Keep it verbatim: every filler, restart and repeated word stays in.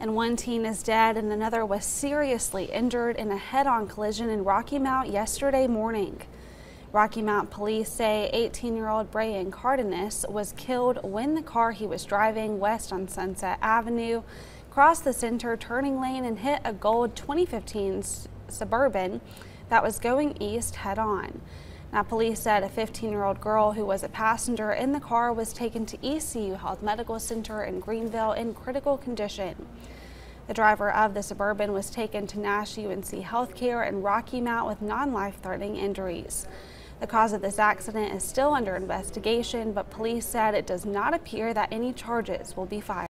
And one teen is dead and another was seriously injured in a head-on collision in Rocky Mount yesterday morning. Rocky Mount police say eighteen-year-old Brian Cardenas was killed when the car he was driving west on Sunset Avenue crossed the center turning lane and hit a gold twenty fifteen Suburban that was going east head-on. Now, police said a fifteen-year-old girl who was a passenger in the car was taken to E C U Health Medical Center in Greenville in critical condition. The driver of the Suburban was taken to Nash U N C Healthcare in Rocky Mount with non-life-threatening injuries. The cause of this accident is still under investigation, but police said it does not appear that any charges will be filed.